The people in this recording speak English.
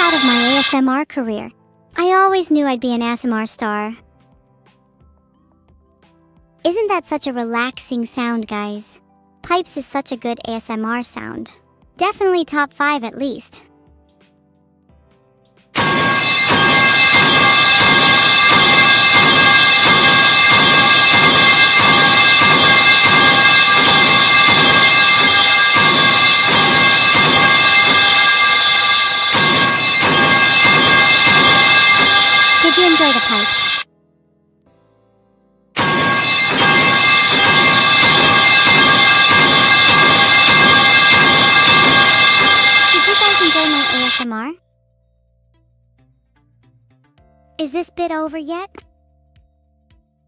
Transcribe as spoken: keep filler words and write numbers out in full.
proud of my A S M R career. I always knew I'd be an A S M R star. Isn't that such a relaxing sound, guys? Pipes is such a good A S M R sound. Definitely top five at least. Did you enjoy the pipes? Did you guys enjoy my A S M R? Is this bit over yet?